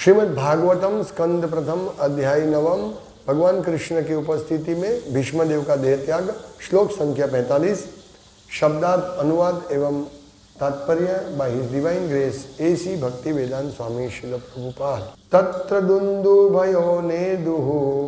श्रीमद् भागवतम स्कंद प्रथम अध्याय नवम, भगवान कृष्ण की उपस्थिति में भीष्मदेव का देह त्याग, श्लोक संख्या 45। शब्दार्थ, अनुवाद एवं तात्पर्य by his divine grace A C Bhaktivedanta स्वामी श्रील प्रभुपाद। तत्र दुन्दुभयो नेदुः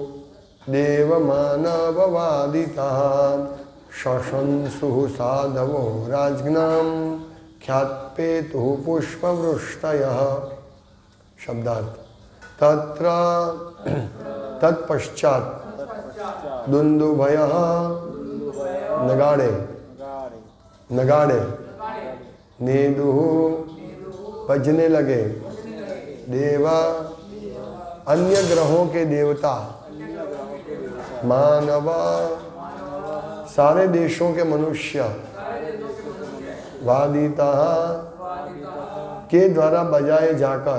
देवमानववादितः शशंसुः साधवो राज्ञां ख्यात्पेतुः पुष्पवृष्टयः। शब्दार्थ, तत्र तत्पश्चात दुन्दुभयः नगाड़े नेदुः बजने लगे, देवा अन्य ग्रहों के देवता, मानव सारे देशों के मनुष्य, वादिता के द्वारा बजाए जाकर,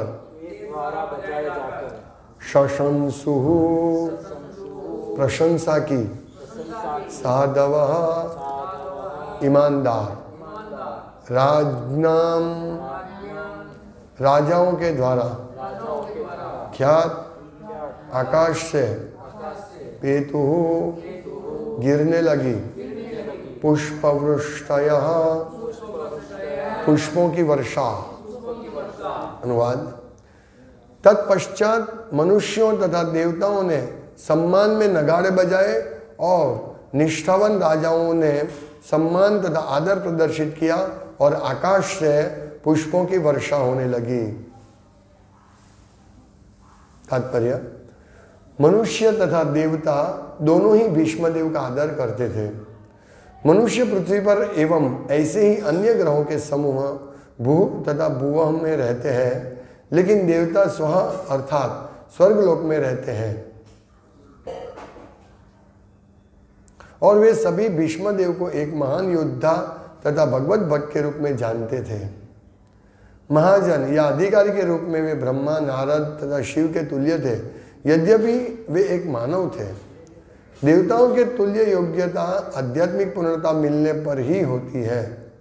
शशंसुः प्रशंसा की, साधवः ईमानदार, राजनाम राजाओं के द्वारा, ख्यात आकाश से, पेतुः गिरने लगी, पुष्पवृष्टयः पुष्पों की वर्षा। अनुवाद, तत्पश्चात मनुष्यों तथा देवताओं ने सम्मान में नगाड़े बजाए और निष्ठावान राजाओं ने सम्मान तथा आदर प्रदर्शित किया और आकाश से पुष्पों की वर्षा होने लगी। तात्पर्य, मनुष्य तथा देवता दोनों ही भीष्मदेव का आदर करते थे। मनुष्य पृथ्वी पर एवं ऐसे ही अन्य ग्रहों के समूह भू तथा भुवः में रहते हैं, लेकिन देवता स्वः अर्थात स्वर्गलोक में रहते हैं और वे सभी भीष्मदेव को एक महान योद्धा तथा भगवत भक्त के रूप में जानते थे। महाजन या अधिकारी के रूप में वे ब्रह्मा, नारद तथा शिव के तुल्य थे, यद्यपि वे एक मानव थे। देवताओं के तुल्य योग्यता आध्यात्मिक पूर्णता मिलने पर ही होती है।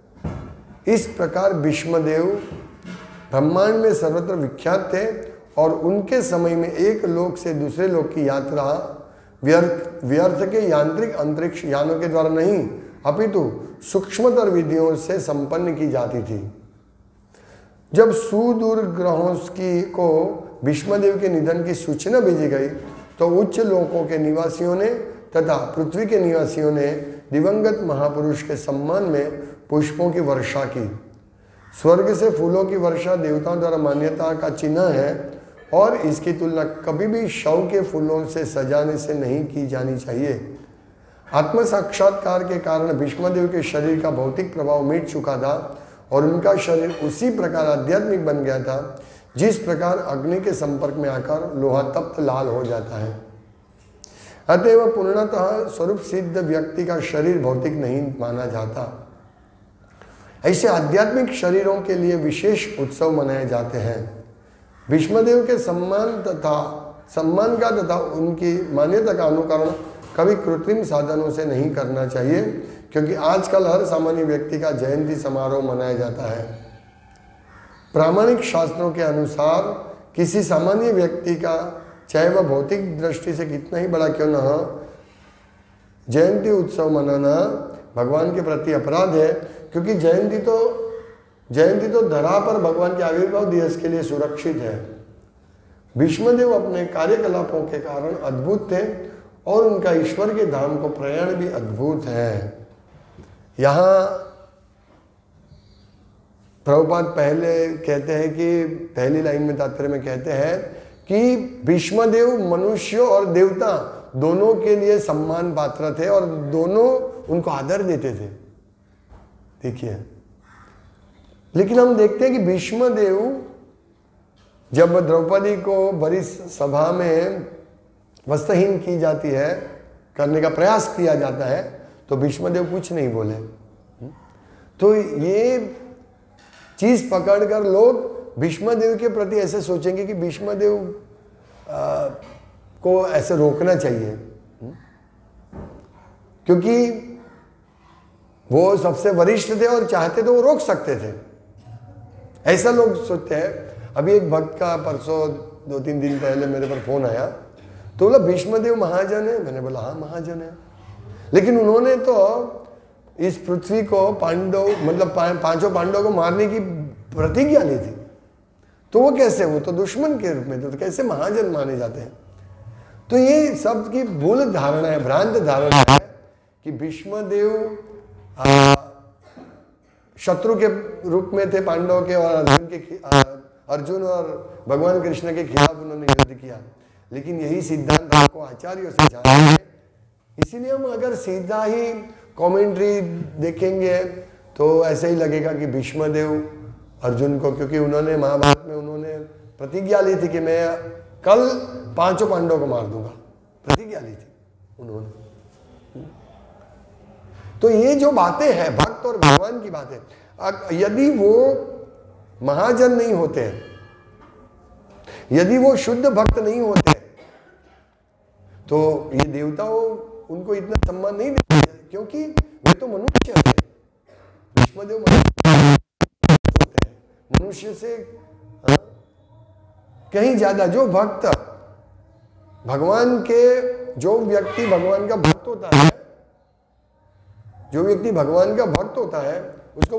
इस प्रकार भीष्मदेव ब्रह्मांड में सर्वत्र विख्यात थे और उनके समय में एक लोक से दूसरे लोक की यात्रा व्यर्थ के यांत्रिक अंतरिक्ष यानों के द्वारा नहीं, अपितु सूक्ष्मतर विधियों से संपन्न की जाती थी। जब सुदूर ग्रहों को भीष्मदेव के निधन की सूचना भेजी गई तो उच्च लोकों के निवासियों ने तथा पृथ्वी के निवासियों ने दिवंगत महापुरुष के सम्मान में पुष्पों की वर्षा की। स्वर्ग से फूलों की वर्षा देवताओं द्वारा मान्यता का चिन्ह है और इसकी तुलना कभी भी शव के फूलों से सजाने से नहीं की जानी चाहिए। आत्म साक्षात्कार के कारण भीष्मदेव के शरीर का भौतिक प्रभाव मिट चुका था और उनका शरीर उसी प्रकार आध्यात्मिक बन गया था जिस प्रकार अग्नि के संपर्क में आकर लोहा तप्त लाल हो जाता है। अतएव पूर्णतः स्वरूप सिद्ध व्यक्ति का शरीर भौतिक नहीं माना जाता। ऐसे आध्यात्मिक शरीरों के लिए विशेष उत्सव मनाए जाते हैं। भीष्मदेव के सम्मान का तथा उनकी मान्यता का अनुकरण कभी कृत्रिम साधनों से नहीं करना चाहिए, क्योंकि आजकल हर सामान्य व्यक्ति का जयंती समारोह मनाया जाता है। प्रामाणिक शास्त्रों के अनुसार किसी सामान्य व्यक्ति का, चाहे वह भौतिक दृष्टि से कितना ही बड़ा क्यों न हो, जयंती उत्सव मनाना भगवान के प्रति अपराध है, क्योंकि जयंती तो धरा पर भगवान के आविर्भाव दिवस के लिए सुरक्षित है। भीष्मदेव अपने कार्यकलापों के कारण अद्भुत थे और उनका ईश्वर के धाम को प्रयाण भी अद्भुत है। यहाँ प्रभुपाद पहले कहते हैं कि पहली लाइन में तात्पर्य में कहते हैं कि भीष्मदेव मनुष्य और देवता दोनों के लिए सम्मान पात्र थे और दोनों उनको आदर देते थे। देखिए, लेकिन हम देखते हैं कि भीष्मदेव जब द्रौपदी को बड़ी सभा में वस्त्रहीन की जाती है, करने का प्रयास किया जाता है, तो भीष्मदेव कुछ नहीं बोले। तो ये चीज पकड़कर लोग भीष्मदेव के प्रति ऐसे सोचेंगे कि भीष्मदेव को ऐसे रोकना चाहिए, क्योंकि वो सबसे वरिष्ठ थे और चाहते तो वो रोक सकते थे, ऐसा लोग सोचते हैं। अभी एक भक्त का परसों 2-3 दिन पहले मेरे पर फोन आया, तो बोला भीष्मदेव महाजन है। मैंने बोला हाँ महाजन है, लेकिन उन्होंने तो इस पृथ्वी को पांडव मतलब पांचों पांडवों को मारने की प्रतिज्ञा ली थी, तो वो कैसे, वो तो दुश्मन के रूप में थे, तो कैसे महाजन माने जाते हैं। तो ये सब की भूल धारणा है, भ्रांत धारणा है कि भीष्मदेव शत्रु के रूप में थे पांडवों के, और अर्जुन और भगवान कृष्ण के खिलाफ उन्होंने युद्ध किया। लेकिन यही सिद्धांत हमको आचार्यों से जाना है। इसीलिए हम अगर सीधा ही कमेंट्री देखेंगे तो ऐसे ही लगेगा कि भीष्मदेव अर्जुन को, क्योंकि उन्होंने महाभारत में उन्होंने प्रतिज्ञा ली थी कि मैं कल पांचों पांडवों को मार दूंगा, प्रतिज्ञा ली थी उन्होंने। तो ये जो बातें हैं भक्त और भगवान की बातें, यदि वो महाजन नहीं होते, यदि वो शुद्ध भक्त नहीं होते, तो ये देवताओं उनको इतना सम्मान नहीं देते, क्योंकि वे तो मनुष्य थे। भीष्मदेव होते हैं मनुष्य से कहीं ज्यादा। जो भक्त भगवान के, जो व्यक्ति भगवान का भक्त होता है, जो व्यक्ति भगवान का भक्त होता है, उसको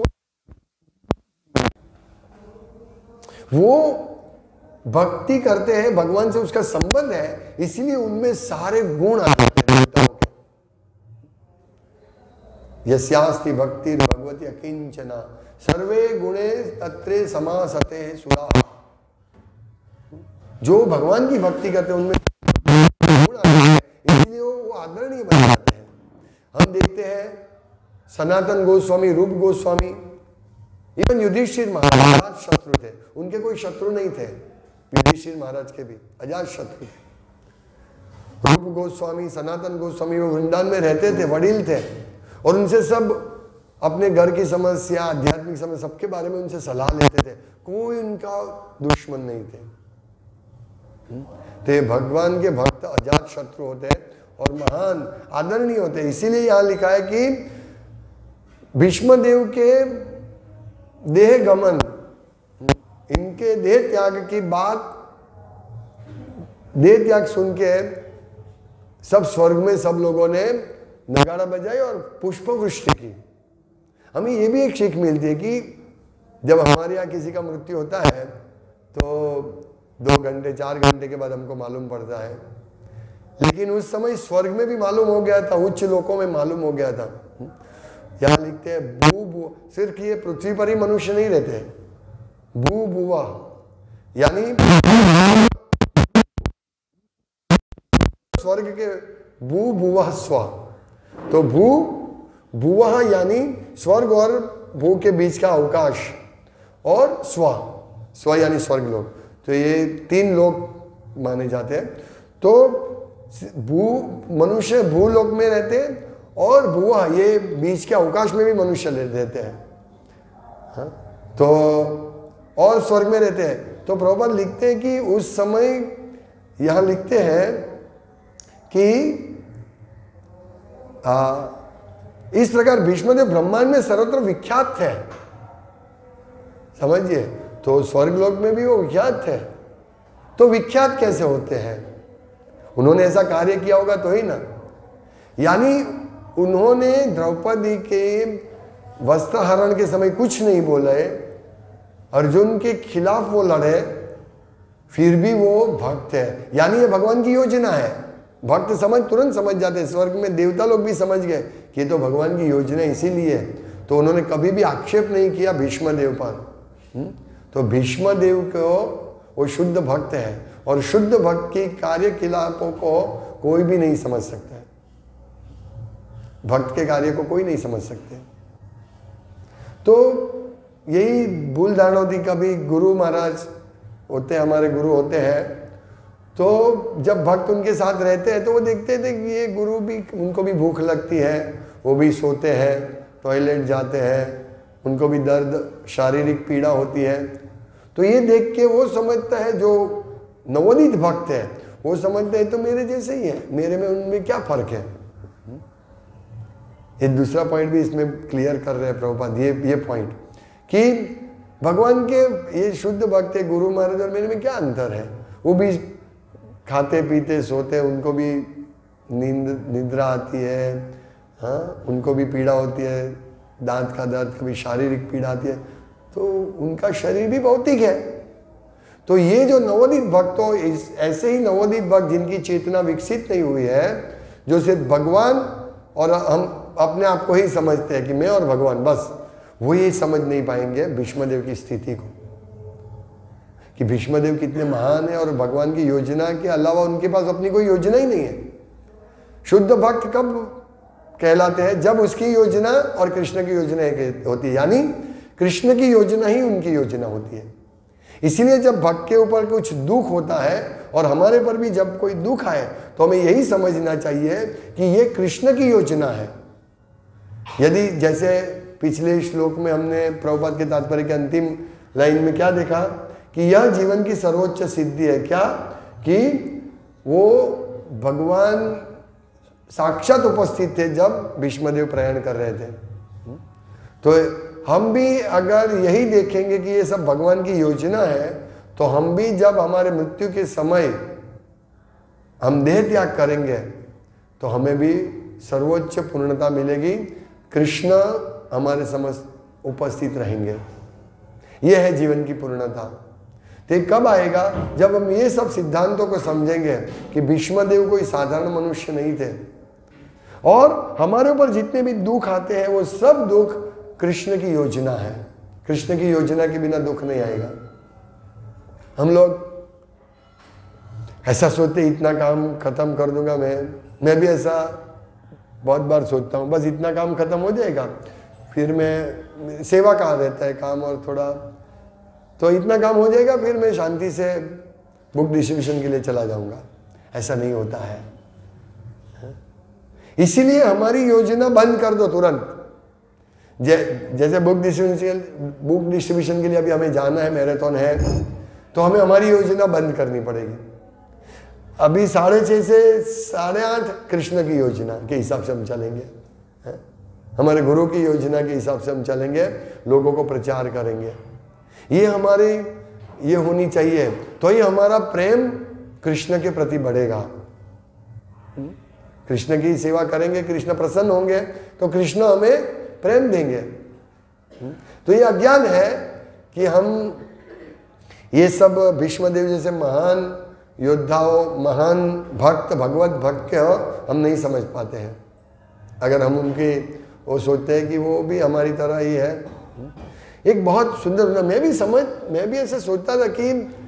वो भक्ति करते हैं, भगवान से उसका संबंध है, इसीलिए उनमें सारे गुण आ जाते हैं देवताओं के। यस्यास्ति भक्ति भगवती अकिंचना सर्वे गुणे तत्रे समासते सुरा। जो भगवान की भक्ति करते हैं उनमें गुण आते हैं, इसलिए वो आदरणीय बन जाते हैं। हम देखते हैं सनातन गोस्वामी, रूप गोस्वामी, इवन युधिष्ठिर महाराज शत्रु थे, उनके कोई शत्रु नहीं थे। युधिष्ठिर महाराज के भी अजात शत्रु थे। रूप गोस्वामी, सनातन गोस्वामी, वो वृंदावन में रहते थे, वडील थे, और उनसे सब अपने घर की समस्या, आध्यात्मिक समस्या, सबके बारे में उनसे सलाह लेते थे। कोई उनका दुश्मन नहीं थे। तो भगवान के भक्त अजात शत्रु होते हैं और महान आदरणीय होते हैं। इसीलिए यहां लिखा है कि भीष्मदेव के देह गमन, इनके देह त्याग की बात, देह त्याग सुन के सब स्वर्ग में सब लोगों ने नगाड़ा बजाई और पुष्प वृष्टि की। हमें ये भी एक सीख मिलती है कि जब हमारे यहाँ किसी का मृत्यु होता है तो 2 घंटे 4 घंटे के बाद हमको मालूम पड़ता है, लेकिन उस समय स्वर्ग में भी मालूम हो गया था, उच्च लोकों में मालूम हो गया था। यहां लिखते हैं भू भू, सिर्फ ये पृथ्वी पर ही मनुष्य नहीं रहते, भू भुवा यानी स्वर्ग के भू भुवा स्व। तो भू भुवा यानी स्वर्ग और भू के बीच का अवकाश, और स्व यानी स्वर्ग लोक। तो ये 3 लोक माने जाते हैं। तो भू मनुष्य भूलोक में रहते हैं, और भुआ ये बीच के अवकाश में भी मनुष्य रहते हैं, हाँ? तो और स्वर्ग में रहते हैं। तो प्रभुपाद लिखते हैं कि उस समय यहां लिखते हैं कि इस प्रकार भीष्मदेव ब्रह्मांड में सर्वत्र विख्यात थे। समझिए, तो स्वर्ग लोक में भी वो विख्यात थे। तो विख्यात कैसे होते हैं? उन्होंने ऐसा कार्य किया होगा तो ही ना। यानी उन्होंने द्रौपदी के वस्त्रहरण के समय कुछ नहीं बोले, अर्जुन के खिलाफ वो लड़े, फिर भी वो भक्त है। यानी ये भगवान की योजना है। भक्त तुरंत समझ जाते हैं। स्वर्ग में देवता लोग भी समझ गए कि ये तो भगवान की योजना है, इसीलिए। तो उन्होंने कभी भी आक्षेप नहीं किया भीष्मदेव पर। तो भीष्मदेव को वो शुद्ध भक्त है, और शुद्ध भक्त की कार्यकलापों को कोई भी नहीं समझ सकता है। भक्त के कार्य को कोई नहीं समझ सकते। तो यही भूल धारणा होती। कभी गुरु महाराज होते हैं, हमारे गुरु होते हैं, तो जब भक्त उनके साथ रहते हैं तो वो देखते थे कि ये गुरु भी, उनको भी भूख लगती है, वो भी सोते हैं, टॉयलेट जाते हैं, उनको भी दर्द, शारीरिक पीड़ा होती है। तो ये देख के वो समझता है, जो नवोदित भक्त है वो समझते हैं तो मेरे जैसे ही है, मेरे में उनमें क्या फर्क है। एक दूसरा पॉइंट भी इसमें क्लियर कर रहे हैं प्रभुपाद, ये पॉइंट कि भगवान के ये शुद्ध भक्त है, गुरु महाराज और मेरे में क्या अंतर है? वो भी खाते पीते सोते, उनको भी निद्रा आती है, हाँ, उनको भी पीड़ा होती है, दांत का दर्द, कभी शारीरिक पीड़ा आती है, तो उनका शरीर भी भौतिक है। तो ये जो नवोदित भक्त हो, ऐसे ही नवोदित भक्त जिनकी चेतना विकसित नहीं हुई है, जो सिर्फ भगवान और हम अपने आप को ही समझते हैं कि मैं और भगवान बस, वो ये समझ नहीं पाएंगे भीष्मदेव की स्थिति को, कि भीष्मदेव कितने महान है और भगवान की योजना के अलावा उनके पास अपनी कोई योजना ही नहीं है। शुद्ध भक्त कब कहलाते हैं? जब उसकी योजना और कृष्ण की योजना एक होती है, यानी कृष्ण की योजना ही उनकी योजना होती है। इसीलिए जब भक्त के ऊपर कुछ दुख होता है और हमारे पर भी जब कोई दुख आए, तो हमें यही समझना चाहिए कि ये कृष्ण की योजना है। यदि जैसे पिछले श्लोक में हमने प्रभुपाद के तात्पर्य के अंतिम लाइन में क्या देखा कि यह जीवन की सर्वोच्च सिद्धि है, क्या कि वो भगवान साक्षात उपस्थित थे जब भीष्मदेव प्रयाण कर रहे थे। तो हम भी अगर यही देखेंगे कि ये सब भगवान की योजना है, तो हम भी जब हमारे मृत्यु के समय हम देह त्याग करेंगे, तो हमें भी सर्वोच्च पूर्णता मिलेगी, कृष्ण हमारे समस्त उपस्थित रहेंगे। यह है जीवन की पूर्णता। तो कब आएगा? जब हम ये सब सिद्धांतों को समझेंगे कि भीष्मदेव कोई साधारण मनुष्य नहीं थे, और हमारे ऊपर जितने भी दुख आते हैं वो सब दुख कृष्ण की योजना है। कृष्ण की योजना के बिना दुख नहीं आएगा। हम लोग ऐसा सोचते इतना काम खत्म कर दूंगा मैं भी ऐसा बहुत बार सोचता हूँ, बस इतना काम खत्म हो जाएगा, फिर मैं सेवा का रहता है काम और थोड़ा, तो इतना काम हो जाएगा, फिर मैं शांति से बुक डिस्ट्रीब्यूशन के लिए चला जाऊंगा। ऐसा नहीं होता है। इसीलिए हमारी योजना बंद कर दो तुरंत। जैसे बुक डिस्ट्रीब्यूशन के लिए अभी हमें जाना है, मैराथन है, तो हमें हमारी योजना बंद करनी पड़ेगी। अभी 6:30 से 8:30 कृष्ण की योजना के हिसाब से हम चलेंगे, हमारे गुरु की योजना के हिसाब से हम चलेंगे, लोगों को प्रचार करेंगे। ये हमारी ये होनी चाहिए, तो ही हमारा प्रेम कृष्ण के प्रति बढ़ेगा। कृष्ण की सेवा करेंगे, कृष्ण प्रसन्न होंगे, तो कृष्ण हमें प्रेम देंगे। तो ये अज्ञान है कि हम ये सब भीष्मदेव जैसे महान योद्धाओं, महान भक्त, भगवत भक्त के हम नहीं समझ पाते हैं। अगर हम उनके वो सोचते हैं कि वो भी हमारी तरह ही है। एक बहुत सुंदर, मैं भी ऐसे सोचता था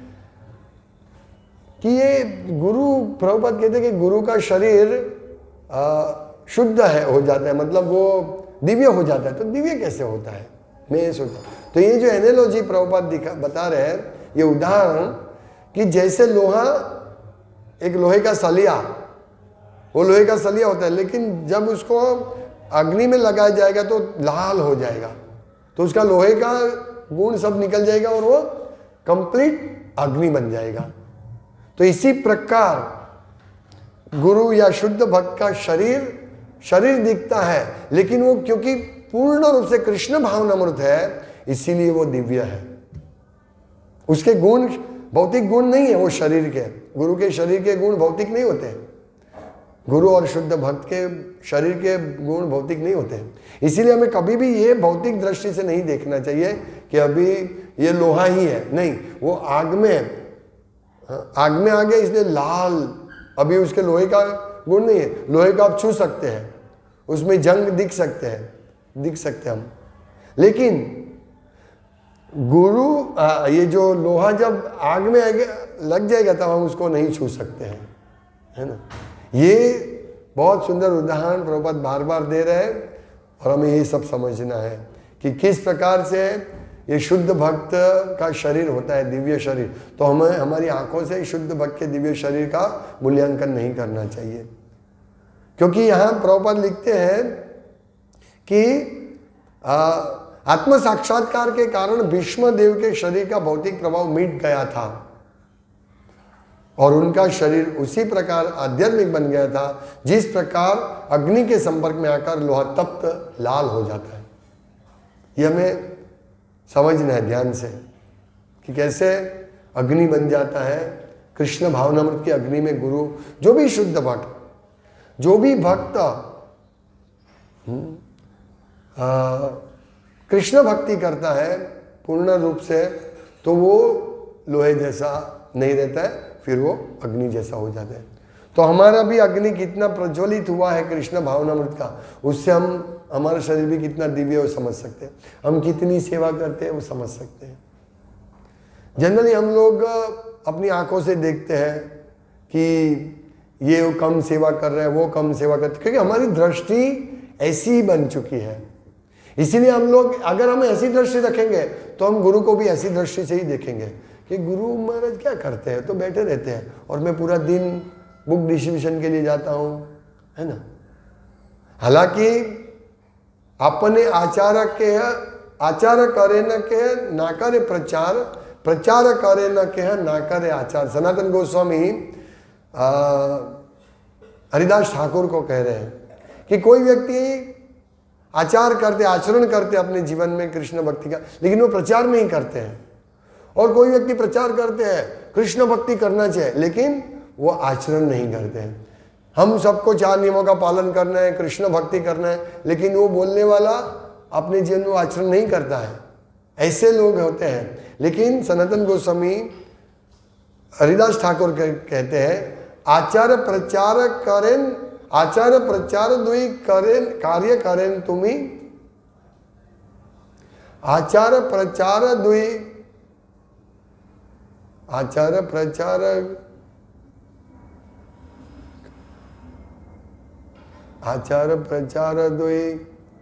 कि ये गुरु, प्रभुपाद कहते हैं कि गुरु का शरीर शुद्ध है, हो जाता है, मतलब वो दिव्य हो जाता है। तो दिव्य कैसे होता है, मैं ये सोचता। तो ये जो एनालॉजी प्रभुपाद बता रहे हैं, ये उदाहरण कि जैसे लोहा, एक लोहे का सलिया, वो लोहे का सलिया होता है, लेकिन जब उसको अग्नि में लगाया जाएगा तो लाल हो जाएगा, तो उसका लोहे का गुण सब निकल जाएगा और वो कंप्लीट अग्नि बन जाएगा। तो इसी प्रकार गुरु या शुद्ध भक्त का शरीर दिखता है, लेकिन वो क्योंकि पूर्ण रूप से कृष्ण भावनामृत है, इसीलिए वो दिव्य है। उसके गुण भौतिक गुण नहीं है, वो शरीर के, गुरु के शरीर के गुण भौतिक नहीं होते। गुरु और शुद्ध भक्त के शरीर के गुण भौतिक नहीं होते। इसीलिए हमें कभी भी ये भौतिक दृष्टि से नहीं देखना चाहिए कि अभी ये लोहा ही है, नहीं, वो आग में आ गया इसलिए लाल, अभी उसके लोहे का गुण नहीं है। लोहे का आप छू सकते हैं, उसमें जंग दिख सकते हैं हम, लेकिन गुरु ये जो लोहा जब आग में लग जाएगा तब हम उसको नहीं छू सकते हैं, है ना। ये बहुत सुंदर उदाहरण प्रभुपाद बार बार दे रहे हैं, और हमें ये सब समझना है कि किस प्रकार से ये शुद्ध भक्त का शरीर होता है, दिव्य शरीर। तो हमें हमारी आंखों से शुद्ध भक्त के दिव्य शरीर का मूल्यांकन नहीं करना चाहिए, क्योंकि यहाँ प्रभुपाद लिखते हैं कि आत्म साक्षात्कार के कारण भीष्मदेव के शरीर का भौतिक प्रभाव मिट गया था और उनका शरीर उसी प्रकार आध्यात्मिक बन गया था जिस प्रकार अग्नि के संपर्क में आकर लोहा तप्त लाल हो जाता है। ये हमें समझना है ध्यान से कि कैसे अग्नि बन जाता है कृष्ण भावनामृत की अग्नि में। गुरु जो भी शुद्ध भक्त, जो भी भक्त कृष्ण भक्ति करता है पूर्ण रूप से, तो वो लोहे जैसा नहीं रहता है, फिर वो अग्नि जैसा हो जाता है। तो हमारा भी अग्नि कितना प्रज्वलित हुआ है कृष्ण भावनामृत का, उससे हम हमारा शरीर भी कितना दिव्य है वो समझ सकते हैं, हम कितनी सेवा करते हैं वो समझ सकते हैं। जनरली हम लोग अपनी आंखों से देखते हैं कि ये कम सेवा कर रहे हैं, वो कम सेवा करते हैं, क्योंकि हमारी दृष्टि ऐसी ही बन चुकी है। इसीलिए हम लोग, अगर हम ऐसी दृष्टि रखेंगे तो हम गुरु को भी ऐसी दृष्टि से ही देखेंगे कि गुरु महाराज क्या करते हैं, तो बैठे रहते हैं और मैं पूरा दिन बुक डिस्ट्रीब्यूशन के लिए जाता हूँ, है ना। हालांकि अपने आचार करे न के ना करे प्रचार, प्रचार करे न के ना करे आचार। सनातन गोस्वामी हरिदास ठाकुर को कह रहे हैं कि कोई व्यक्ति आचार करते, आचरण करते अपने जीवन में कृष्ण भक्ति का, लेकिन वो प्रचार नहीं करते हैं। और कोई व्यक्ति प्रचार करते हैं कृष्ण भक्ति करना चाहिए, लेकिन वो आचरण नहीं करते हैं। हम सबको 4 नियमों का पालन करना है, कृष्ण भक्ति करना है, लेकिन वो बोलने वाला अपने जीवन में आचरण नहीं करता है। ऐसे लोग होते हैं। लेकिन सनातन गोस्वामी हरिदास ठाकुर कहते हैं आचार प्रचार करें, आचार प्रचार दुई करें कार्य करें तुम्ही, आचार प्रचार दुई, आचार प्रचार, आचार प्रचार दुई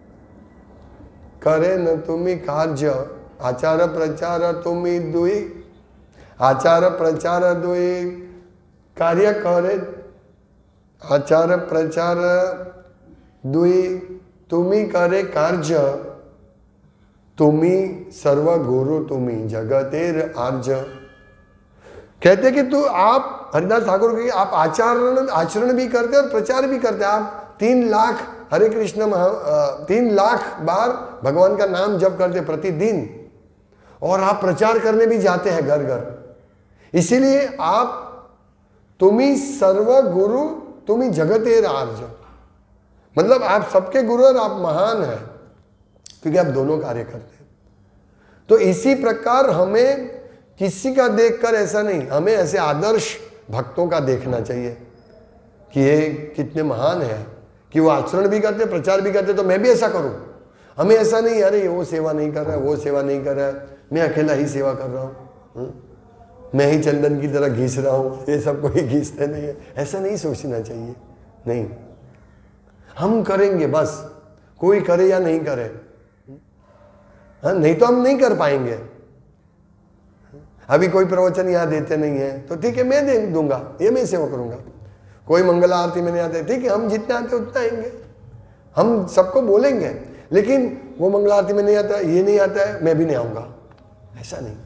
करे न तुम्ही कार्य, आचार प्रचार तुम्ही दुई, आचार प्रचार दुई कार्य करे, आचार प्रचार दुई तुम्ही करे कार्य, तुम्ही सर्व गुरु तुम्ही जगतेर आर्य। कहते कि तू, आप हरिदास ठाकुर के, आप आचरण भी करते और प्रचार भी करते। आप 3 लाख हरे कृष्ण 3 लाख बार भगवान का नाम जप करते प्रतिदिन, और आप प्रचार करने भी जाते हैं घर घर। इसीलिए आप, तुम्ही सर्व गुरु तुम्ही जगतेर आर्य, मतलब आप सबके गुरु और आप महान हैं, क्योंकि आप दोनों कार्य करते हैं। तो इसी प्रकार हमें किसी का देखकर ऐसा नहीं, हमें ऐसे आदर्श भक्तों का देखना चाहिए कि ये कितने महान हैं, कि वो आचरण भी करते, प्रचार भी करते, तो मैं भी ऐसा करूं। हमें ऐसा नहीं, अरे वो सेवा नहीं कर रहा है, वो सेवा नहीं कर रहा है, मैं अकेला ही सेवा कर रहा हूँ, मैं ही चंदन की तरह घिस रहा हूँ, ये सब कोई घिसते नहीं है। ऐसा नहीं सोचना चाहिए। नहीं, हम करेंगे बस, कोई करे या नहीं करे, हाँ, नहीं तो हम नहीं कर पाएंगे। अभी कोई प्रवचन यहाँ देते नहीं है तो ठीक है, मैं दे दूंगा, ये मैं सेवा करूंगा। कोई मंगल आरती में नहीं आते, ठीक है, हम जितने आते उतना आएंगे, हम सबको बोलेंगे, लेकिन वो मंगल आरती में नहीं आता, ये नहीं आता है, मैं भी नहीं आऊंगा, ऐसा नहीं।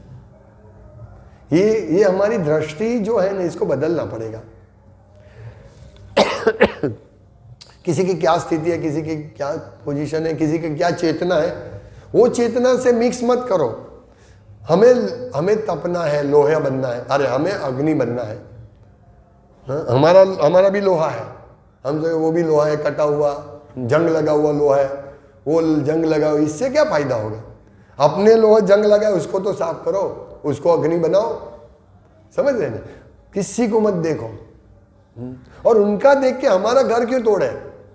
ये हमारी दृष्टि जो है ना, इसको बदलना पड़ेगा। किसी की क्या स्थिति है, किसी की क्या पोजीशन है, किसी की क्या चेतना है, वो चेतना से मिक्स मत करो। हमें तपना है, लोहा बनना है, अरे हमें अग्नि बनना है। हमारा भी लोहा है, हम जो वो भी लोहा है, कटा हुआ, जंग लगा हुआ लोहा है, वो जंग लगा हुआ, इससे क्या फायदा होगा? अपने लोहा जंग लगा है उसको तो साफ करो, उसको अग्नि बनाओ। समझ रहे ना? किसी को मत देखो, और उनका देख के हमारा घर क्यों तोड़े।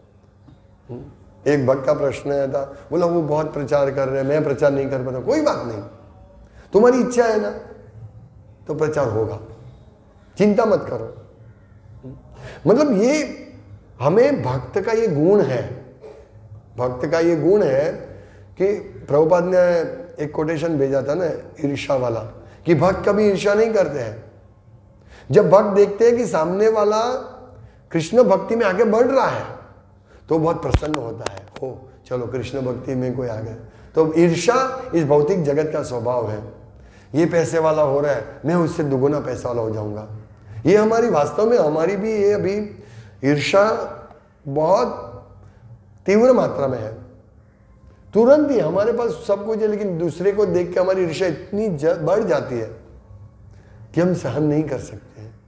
एक भक्त का प्रश्न आया था, बोला वो बहुत प्रचार कर रहे हैं, मैं प्रचार नहीं कर पाता। कोई बात नहीं, तुम्हारी इच्छा है ना तो प्रचार होगा, चिंता मत करो। मतलब ये हमें भक्त का ये गुण है, भक्त का ये गुण है कि प्रभुपाद ने एक कोटेशन भेजा था ना ईर्ष्या वाला, कि भक्त कभी ईर्ष्या नहीं करते हैं। जब भक्त देखते हैं कि सामने वाला कृष्ण भक्ति में आगे बढ़ रहा है तो बहुत प्रसन्न होता है, ओ चलो कृष्ण भक्ति में कोई आ गया। तो ईर्ष्या इस भौतिक जगत का स्वभाव है। ये पैसे वाला हो रहा है, मैं उससे दुगुना पैसा वाला हो जाऊंगा। ये हमारी वास्तव में हमारी भी ये अभी ईर्ष्या बहुत तीव्र मात्रा में है। तुरंत ही हमारे पास सब कुछ है, लेकिन दूसरे को देख के हमारी ईर्ष्या इतनी बढ़ जाती है कि हम सहन नहीं कर सकते हैं।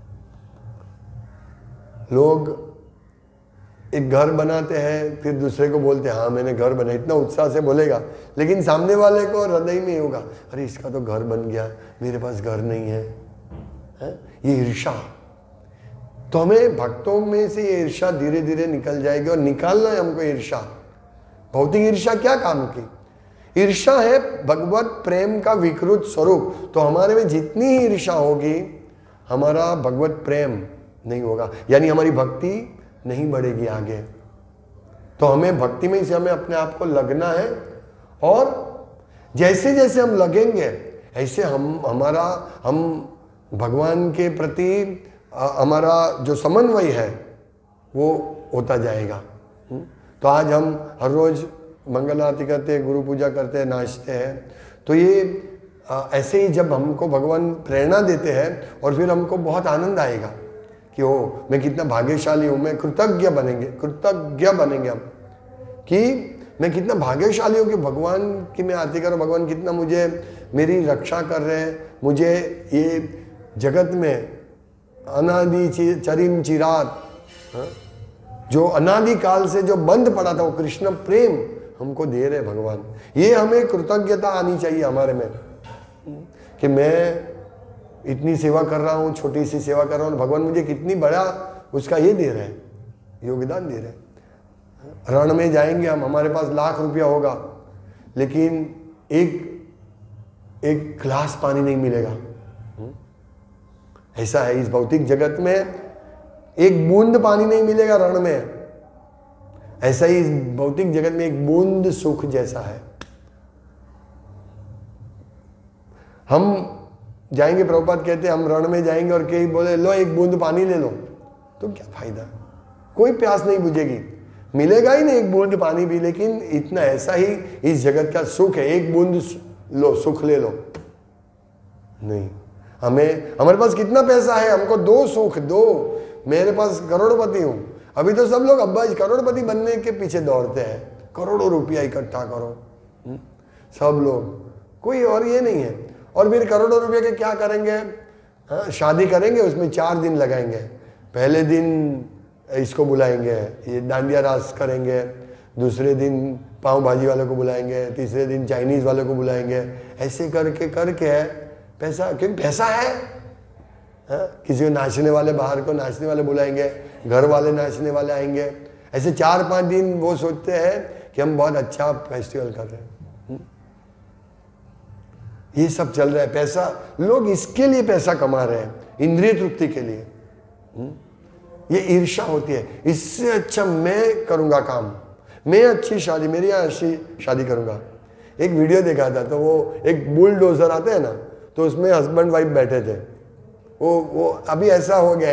लोग एक घर बनाते हैं, फिर दूसरे को बोलते हैं हाँ मैंने घर बनाया, इतना उत्साह से बोलेगा, लेकिन सामने वाले को हृदय में होगा अरे इसका तो घर बन गया, मेरे पास घर नहीं है, ये ईर्ष्या। तो हमें भक्तों में से ये ईर्ष्या धीरे धीरे निकल जाएगी, और निकालना है हमको ईर्ष्या। भौतिक ईर्ष्या क्या काम की? ईर्ष्या है भगवत प्रेम का विकृत स्वरूप। तो हमारे में जितनी ही ईर्ष्या होगी, हमारा भगवत प्रेम नहीं होगा, यानी हमारी भक्ति नहीं बढ़ेगी आगे। तो हमें भक्ति में से हमें अपने आप को लगना है, और जैसे जैसे हम लगेंगे ऐसे हम भगवान के प्रति हमारा जो समन्वय है वो होता जाएगा। तो आज हम हर रोज मंगल आरती करते हैं, गुरु पूजा करते हैं, नाचते हैं। तो ये ऐसे ही जब हमको भगवान प्रेरणा देते हैं, और फिर हमको बहुत आनंद आएगा कि ओ मैं कितना भाग्यशाली हूँ, मैं कृतज्ञ बनेंगे हम कि मैं कितना भाग्यशाली हूँ कि भगवान की मैं आरती करूँ, भगवान कितना मेरी रक्षा कर रहे हैं, मुझे ये जगत में अनादि चरिम चिरात, जो अनादि काल से जो बंद पड़ा था वो कृष्ण प्रेम हमको दे रहे भगवान। ये हमें कृतज्ञता आनी चाहिए हमारे में कि मैं इतनी सेवा कर रहा हूँ, छोटी सी सेवा कर रहा हूँ, भगवान मुझे कितनी बड़ा उसका ये दे रहे हैं, योगदान दे रहे हैं। रण में जाएंगे हम, हमारे पास लाख रुपया होगा, लेकिन एक गिलास पानी नहीं मिलेगा। ऐसा है इस भौतिक जगत में, एक बूंद पानी नहीं मिलेगा रण में। ऐसा ही इस भौतिक जगत में एक बूंद सुख जैसा है। हम जाएंगे, प्रभुपाद कहते हैं हम रण में जाएंगे और कहीं बोले लो एक बूंद पानी ले लो, तो क्या फायदा? कोई प्यास नहीं बुझेगी, मिलेगा ही नहीं एक बूंद पानी भी। लेकिन इतना ऐसा ही इस जगत का सुख है, एक बूंद लो सुख ले लो नहीं। हमारे पास कितना पैसा है, हमको दो सुख दो। मेरे पास करोड़पति हूं, अभी तो सब लोग अब्बाई करोड़पति बनने के पीछे दौड़ते हैं, करोड़ों रुपया इकट्ठा करो सब लोग, कोई और ये नहीं है। और फिर करोड़ों रुपये के क्या करेंगे? हाँ, शादी करेंगे, उसमें 4 दिन लगाएंगे। पहले दिन इसको बुलाएंगे, ये डांडिया रास करेंगे, दूसरे दिन पाव भाजी वाले को बुलाएंगे, तीसरे दिन चाइनीज वाले को बुलाएंगे। ऐसे करके पैसा, क्योंकि पैसा है। हाँ, किसी को नाचने वाले, बाहर को नाचने वाले बुलाएंगे, घर वाले नाचने वाले आएंगे। ऐसे 4-5 दिन वो सोचते हैं कि हम बहुत अच्छा फेस्टिवल कर रहे हैं। ये सब चल रहा है, पैसा, लोग इसके लिए पैसा कमा रहे हैं, इंद्रिय तृप्ति के लिए। ये ईर्ष्या होती है, इससे अच्छा मैं करूंगा काम, मैं अच्छी शादी, मेरी यहाँ अच्छी शादी करूंगा। एक वीडियो देखा था, तो वो एक बुलडोजर आते हैं ना, तो उसमें हस्बैंड वाइफ बैठे थे। वो अभी ऐसा हो गया,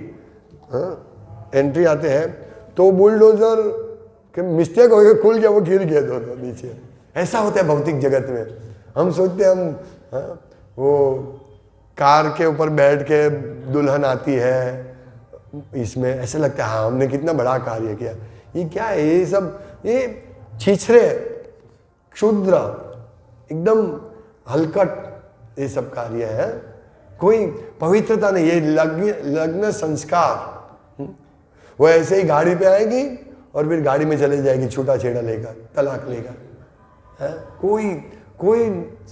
एंट्री आते हैं तो बुलडोजर के मिस्टेक हो गया, खुल गया, वो गिर गया दोनों नीचे। ऐसा होता है भौतिक जगत में। हम सोचते हैं वो कार के ऊपर बैठ के दुल्हन आती है, इसमें ऐसा लगता है हाँ हमने कितना बड़ा कार्य किया। ये क्या है? ये सब ये छिछरे, क्षुद्र, एकदम हलकट ये सब कार्य है, कोई पवित्रता नहीं। ये लग्न संस्कार, वो ऐसे ही गाड़ी पे आएगी और फिर गाड़ी में चले जाएगी छूटा छेड़ा लेकर, तलाक लेकर। कोई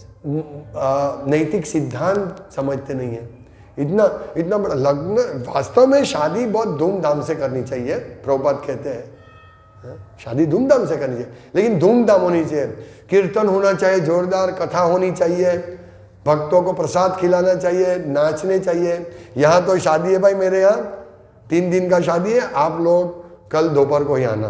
नैतिक सिद्धांत समझते नहीं है। इतना बड़ा लग्न, वास्तव में शादी बहुत धूमधाम से करनी चाहिए, प्रभुपाद कहते हैं शादी धूमधाम से करनी चाहिए, लेकिन धूमधाम होनी चाहिए, कीर्तन होना चाहिए, जोरदार कथा होनी चाहिए, भक्तों को प्रसाद खिलाना चाहिए, नाचने चाहिए। यहाँ तो शादी है भाई, मेरे यहाँ 3 दिन का शादी है, आप लोग कल दोपहर को ही आना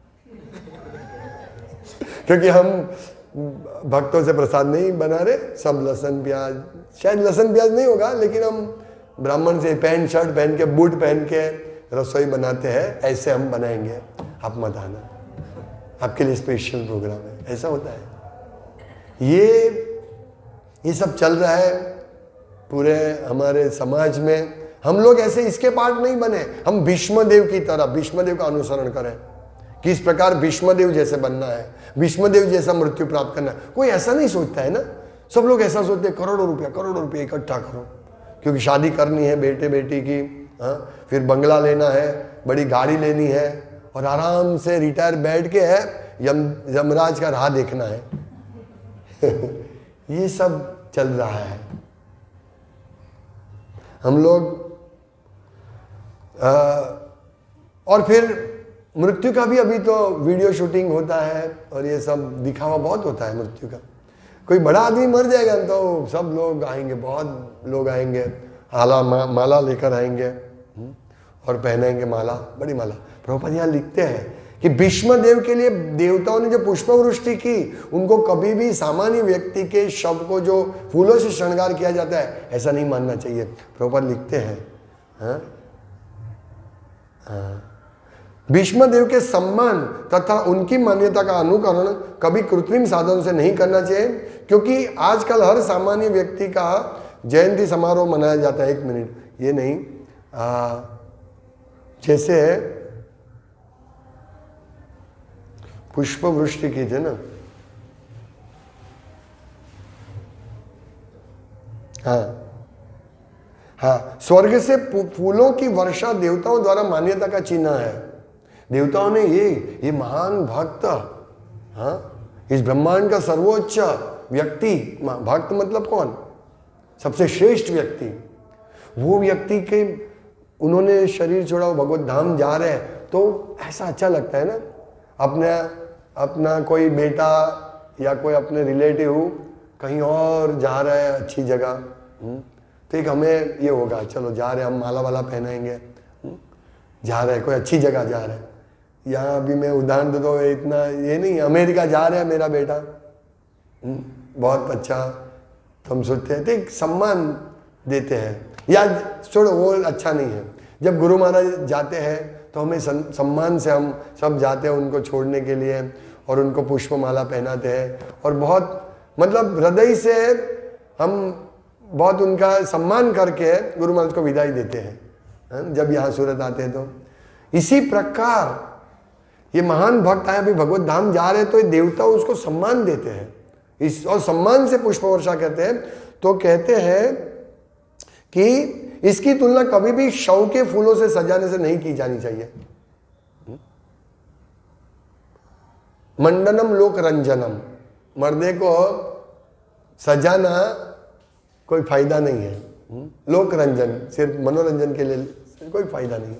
क्योंकि हम भक्तों से प्रसाद नहीं बना रहे, सब लहसुन प्याज, शायद लहसुन प्याज नहीं होगा, लेकिन हम ब्राह्मण से पैंट शर्ट पहन के, बूट पहन के रसोई बनाते हैं, ऐसे हम बनाएंगे, आप मत आना, आपके लिए स्पेशल प्रोग्राम है। ऐसा होता है। ये सब चल रहा है पूरे हमारे समाज में। हम लोग ऐसे इसके पार्ट नहीं बने, हम भीष्म देव की तरह भीष्म देव का अनुसरण करें किस प्रकार भीष्मदेव जैसे बनना है, भीष्मदेव जैसा मृत्यु प्राप्त करना है। कोई ऐसा नहीं सोचता है ना। सब लोग ऐसा सोचते हैं करोड़ों रुपया इकट्ठा करो, क्योंकि शादी करनी है बेटे बेटी की, हाँ, फिर बंगला लेना है, बड़ी गाड़ी लेनी है, और आराम से रिटायर बैठ के है यमराज का राह देखना है। ये सब चल रहा है। हम लोग और फिर मृत्यु का भी अभी तो वीडियो शूटिंग होता है और ये सब दिखावा बहुत होता है मृत्यु का। कोई बड़ा आदमी मर जाएगा तो सब लोग आएंगे, बहुत लोग आएंगे, माला लेकर आएंगे और पहनाएंगे माला, बड़ी माला। प्रभुपाद यहाँ लिखते हैं कि भीष्मदेव के लिए देवताओं ने जो पुष्प वृष्टि की, उनको कभी भी सामान्य व्यक्ति के शव को जो फूलों से श्रृंगार किया जाता है ऐसा नहीं मानना चाहिए। प्रभुपाद लिखते हैं, हाँ, भीष्मदेव के सम्मान तथा उनकी मान्यता का अनुकरण कभी कृत्रिम साधनों से नहीं करना चाहिए, क्योंकि आजकल हर सामान्य व्यक्ति का जयंती समारोह मनाया जाता है। 1 मिनट, ये नहीं, जैसे पुष्प वृष्टि की थे ना, हाँ, स्वर्ग से फूलों की वर्षा देवताओं द्वारा मान्यता का चिन्ह है। देवताओं ने ये महान भक्त, हाँ, इस ब्रह्मांड का सर्वोच्च व्यक्ति, भक्त मतलब कौन, सबसे श्रेष्ठ व्यक्ति, वो व्यक्ति के उन्होंने शरीर छोड़ा, भगवत धाम जा रहे हैं, तो ऐसा अच्छा लगता है ना। अपना कोई बेटा या कोई अपने रिलेटिव कहीं और जा रहा है अच्छी जगह, तो एक हमें ये होगा, चलो जा रहे हैं, हम माला वाला पहनाएंगे, जा रहे हैं, कोई अच्छी जगह जा रहे हैं। यहाँ अभी मैं उदाहरण देता हूँ, इतना ये नहीं, अमेरिका जा रहा है मेरा बेटा, बहुत अच्छा, तो हम सोचते हैं, तो एक सम्मान देते हैं। या छोड़ो, वो अच्छा नहीं है। जब गुरु महाराज जाते हैं तो हमें सम्मान से हम सब जाते हैं उनको छोड़ने के लिए, और उनको पुष्पमाला पहनाते हैं, और बहुत मतलब हृदय से हम बहुत उनका सम्मान करके गुरु महाराज को विदाई देते हैं जब यहाँ सूरत आते हैं। तो इसी प्रकार ये महान भक्त आए, अभी भगवत धाम जा रहे हैं, तो ये देवता उसको सम्मान देते हैं, इस और सम्मान से पुष्प वर्षा कहते हैं। तो कहते हैं कि इसकी तुलना कभी भी शव के फूलों से सजाने से नहीं की जानी चाहिए। मंडनम लोक रंजनम, मर्दे को सजाना कोई फायदा नहीं है। लोक रंजन सिर्फ मनोरंजन के लिए कोई फायदा नहीं।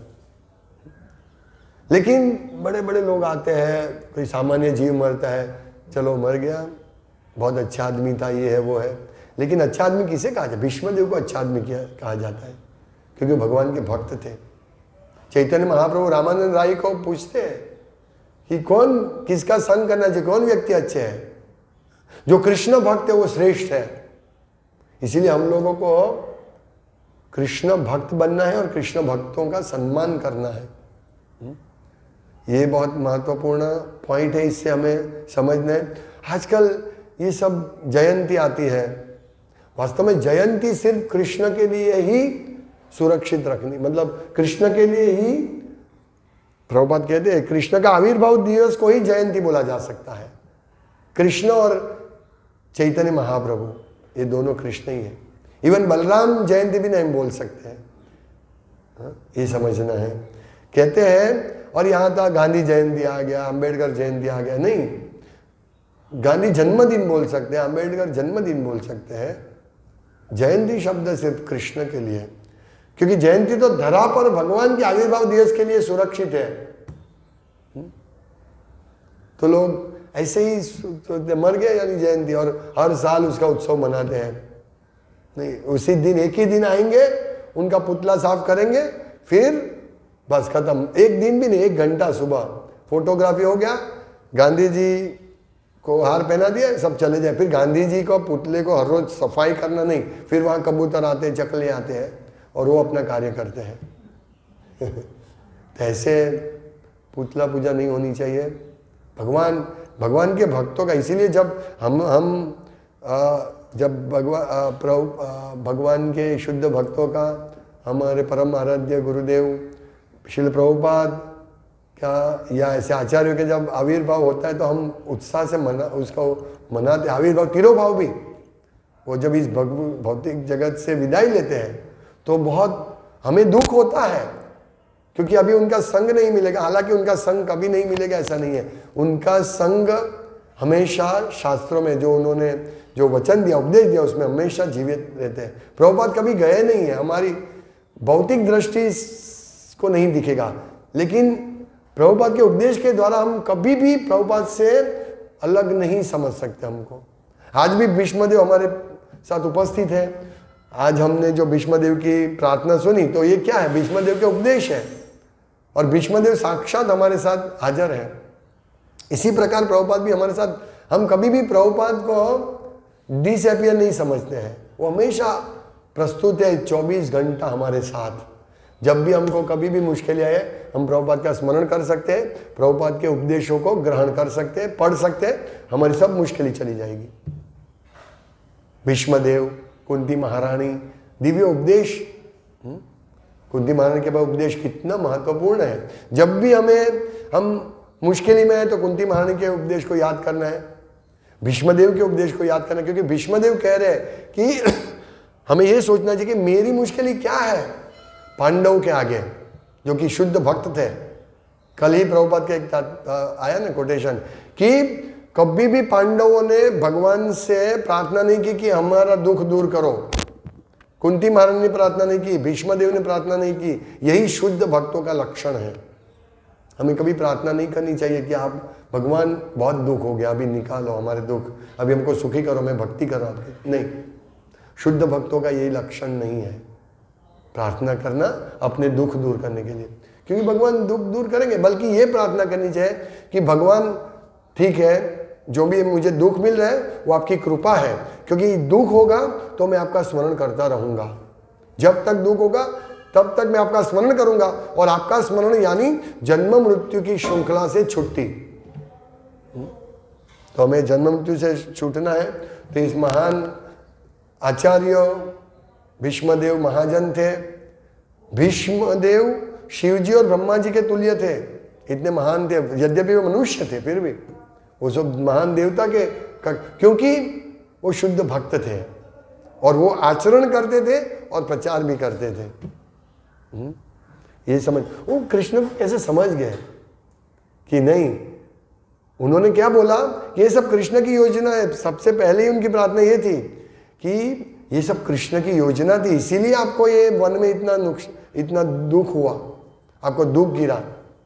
लेकिन बड़े बड़े लोग आते हैं, कोई सामान्य जीव मरता है, चलो मर गया, बहुत अच्छा आदमी था, ये है वो है। लेकिन अच्छा आदमी किसे कहा जाए? भीष्मदेव को अच्छा आदमी कहा जाता है, क्योंकि भगवान के भक्त थे। चैतन्य महाप्रभु रामानंद राय को पूछते हैं कि कौन किसका संग करना चाहिए, कौन व्यक्ति अच्छे है? जो कृष्ण भक्त है वो श्रेष्ठ है। इसीलिए हम लोगों को कृष्ण भक्त बनना है और कृष्ण भक्तों का सम्मान करना है। ये बहुत महत्वपूर्ण पॉइंट है, इससे हमें समझना है। आजकल ये सब जयंती आती है, वास्तव में जयंती सिर्फ कृष्ण के लिए ही सुरक्षित रखनी, मतलब कृष्ण के लिए ही, प्रभुपाद कहते हैं कृष्ण का आविर्भाव दिवस को ही जयंती बोला जा सकता है। कृष्ण और चैतन्य महाप्रभु ये दोनों कृष्ण ही है। इवन बलराम जयंती भी नहीं बोल सकते हैं, ये समझना है। कहते हैं, और यहाँ तक गांधी जयंती आ गया, अंबेडकर जयंती आ गया, नहीं, गांधी जन्मदिन बोल सकते हैं, अंबेडकर जन्मदिन बोल सकते हैं। जयंती शब्द सिर्फ कृष्ण के लिए, क्योंकि जयंती तो धरा पर भगवान के आविर्भाव दिवस के लिए सुरक्षित है। तो लोग ऐसे ही सोचते मर गया यानी जयंती, और हर साल उसका उत्सव मनाते हैं। नहीं, उसी दिन एक ही दिन आएंगे, उनका पुतला साफ करेंगे, फिर बस खत्म। एक दिन भी नहीं, 1 घंटा सुबह फोटोग्राफी हो गया, गांधी जी को हार पहना दिया, सब चले जाए। फिर गांधी जी को पुतले को हर रोज सफाई करना नहीं, फिर वहाँ कबूतर आते हैं, चकले आते हैं और वो अपना कार्य करते हैं। तो ऐसे पुतला पूजा नहीं होनी चाहिए। भगवान के भक्तों का, इसीलिए जब जब भगवान के शुद्ध भक्तों का, हमारे परम आराध्य गुरुदेव श्रील प्रभुपाद क्या, या ऐसे आचार्यों के जब आविर्भाव होता है तो हम उत्साह से उसको मनाते, आविर्भाव तिरोभाव भी, वो जब इस भौतिक जगत से विदाई लेते हैं तो बहुत हमें दुख होता है, क्योंकि अभी उनका संग नहीं मिलेगा। हालांकि उनका संग कभी नहीं मिलेगा ऐसा नहीं है, उनका संग हमेशा शास्त्रों में जो उन्होंने जो वचन दिया, उपदेश दिया, उसमें हमेशा जीवित रहते हैं। प्रभुपाद कभी गए नहीं है, हमारी भौतिक दृष्टि को नहीं दिखेगा, लेकिन प्रभुपाद के उपदेश के द्वारा हम कभी भी प्रभुपाद से अलग नहीं समझ सकते हमको। आज भी भीष्मदेव हमारे साथ उपस्थित है। आज हमने जो भीष्मदेव की प्रार्थना सुनी तो ये क्या है, भीष्मदेव के उपदेश है, और भीष्मदेव साक्षात हमारे साथ हाजिर है। इसी प्रकार प्रभुपाद भी हमारे साथ, हम कभी भी प्रभुपाद को डिसअपियर नहीं समझते हैं, वो हमेशा प्रस्तुत है 24 घंटा हमारे साथ। जब भी हमको कभी भी मुश्किलें आए हम प्रभुपाद का स्मरण कर सकते हैं, प्रभुपाद के उपदेशों को ग्रहण कर सकते हैं, पढ़ सकते हैं, हमारी सब मुश्किलें चली जाएगी। भीष्मदेव, कुंती महारानी, दिव्य उपदेश, कुंती महारानी के पास उपदेश कितना महत्वपूर्ण है। जब भी हम मुश्किल में है तो कुंती महारानी के उपदेश को याद करना है, भीष्मदेव के उपदेश को याद करना है, क्योंकि भीष्मदेव कह रहे हैं कि हमें यह सोचना चाहिए कि मेरी मुश्किल क्या है पांडव के आगे, जो कि शुद्ध भक्त थे। कल ही प्रभुपाद के एक आया ना कोटेशन कि कभी भी पांडवों ने भगवान से प्रार्थना नहीं की कि हमारा दुख दूर करो। कुंती महारानी ने प्रार्थना नहीं की, भीष्मदेव ने प्रार्थना नहीं की। यही शुद्ध भक्तों का लक्षण है। हमें कभी प्रार्थना नहीं करनी चाहिए कि आप भगवान बहुत दुख हो गया, अभी निकालो हमारे दुख, अभी हमको सुखी करो, मैं भक्ति कर रहा हूँ। नहीं, शुद्ध भक्तों का यही लक्षण नहीं है प्रार्थना करना अपने दुख दूर करने के लिए, क्योंकि भगवान दुख दूर करेंगे। बल्कि ये प्रार्थना करनी चाहिए कि भगवान ठीक है, जो भी मुझे दुख मिल रहा है वो आपकी कृपा है, क्योंकि दुख होगा तो मैं आपका स्मरण करता रहूंगा। जब तक दुख होगा तब तक मैं आपका स्मरण करूंगा, और आपका स्मरण यानी जन्म मृत्यु की श्रृंखला से छुट्टी। तो हमें जन्म मृत्यु से छूटना है। तो इस महान आचार्य भीष्मदेव महाजन थे। भीष्मदेव शिवजी और ब्रह्मा जी के तुल्य थे, इतने महान थे। यद्यपि वो मनुष्य थे फिर भी वो सब महान देवता के, क्योंकि वो शुद्ध भक्त थे और वो आचरण करते थे और प्रचार भी करते थे। ये समझ, वो कृष्ण को कैसे समझ गए कि नहीं, उन्होंने क्या बोला, ये सब कृष्ण की योजना है। सबसे पहले ही उनकी प्रार्थना ये थी कि ये सब कृष्ण की योजना थी, इसीलिए आपको ये वन में इतना दुख हुआ, आपको दुख गिरा।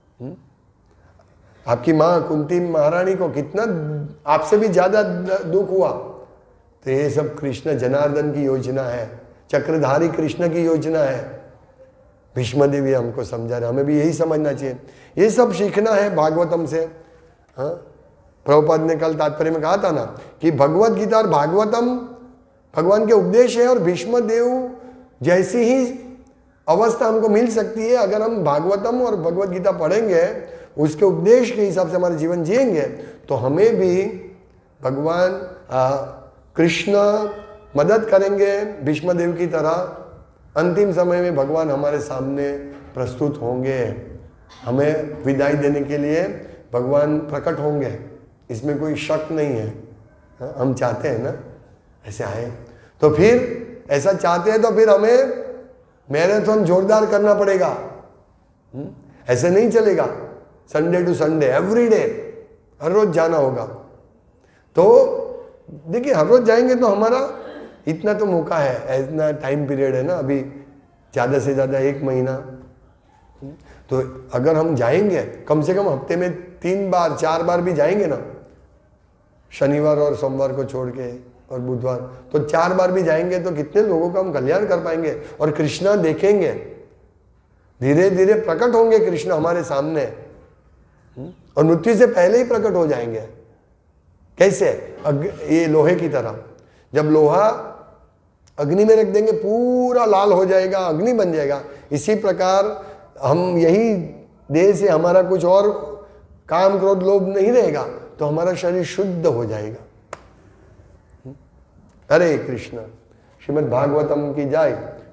आपकी माँ कुंती महारानी को कितना आपसे भी ज्यादा दुख हुआ। तो ये सब कृष्ण जनार्दन की योजना है, चक्रधारी कृष्ण की योजना है। भीष्मदेव ये हमको समझा रहे, हमें भी यही समझना चाहिए। ये सब सीखना है भागवतम से। हाँ, प्रभुपाद ने कल तात्पर्य में कहा था ना कि भगवत गीता और भागवतम भगवान के उपदेश है, और भीष्मदेव जैसी ही अवस्था हमको मिल सकती है अगर हम भागवतम और भगवत गीता पढ़ेंगे, उसके उपदेश के हिसाब से हमारा जीवन जिएंगे, तो हमें भी भगवान कृष्ण मदद करेंगे भीष्मदेव की तरह। अंतिम समय में भगवान हमारे सामने प्रस्तुत होंगे, हमें विदाई देने के लिए भगवान प्रकट होंगे, इसमें कोई शक नहीं है। हम चाहते हैं ना ऐसे आए, तो फिर ऐसा चाहते हैं तो फिर हमें मैराथन जोरदार करना पड़ेगा। ऐसे नहीं चलेगा, Sunday to Sunday every day, हर रोज जाना होगा। तो देखिए हर रोज जाएंगे तो हमारा इतना तो मौका है, इतना टाइम पीरियड है ना अभी, ज़्यादा से ज़्यादा 1 महीना। तो अगर हम जाएंगे कम से कम हफ्ते में 3 बार 4 बार भी जाएंगे ना, शनिवार और सोमवार को छोड़ के और बुधवार, तो 4 बार भी जाएंगे तो कितने लोगों का हम कल्याण कर पाएंगे। और कृष्णा देखेंगे, धीरे धीरे प्रकट होंगे कृष्ण हमारे सामने, और मृत्यु से पहले ही प्रकट हो जाएंगे। कैसे? ये लोहे की तरह, जब लोहा अग्नि में रख देंगे पूरा लाल हो जाएगा, अग्नि बन जाएगा। इसी प्रकार हम यही देह से हमारा कुछ और काम क्रोध लोभ नहीं रहेगा तो हमारा शरीर शुद्ध हो जाएगा। हरे कृष्ण। श्रीमद् भागवतम की जय।